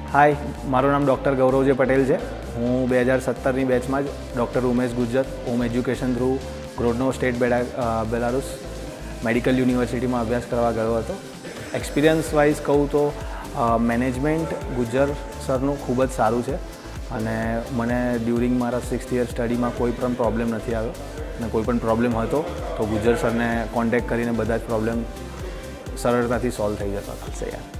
हाय, મારું નામ ડૉક્ટર ગૌરવજી પટેલ છે। હું 2017ની બેચમાં જ doctor Umesh Gujjar home education through Grodno state Belarus medical યુનિવર્સિટીમાં અભ્યાસ કરવા ગયો હતો। એક્સપિરિયન્સ વાઇઝ કહું તો મેનેજમેન્ટ ગુજ્જર સરનું ખૂબ જ સારું છે અને મને ડ્યુરિંગ મારા 6th યર સ્ટડીમાં કોઈ પણ પ્રોબ્લેમ નથી આવ્યો અને કોઈ પણ પ્રોબ્લેમ હતો તો ગુજ્જર સરને કોન્ટેક્ટ કરીને બધા જ પ્રોબ્લેમ સરળતાથી સોલ્વ થઈ જતા હતા।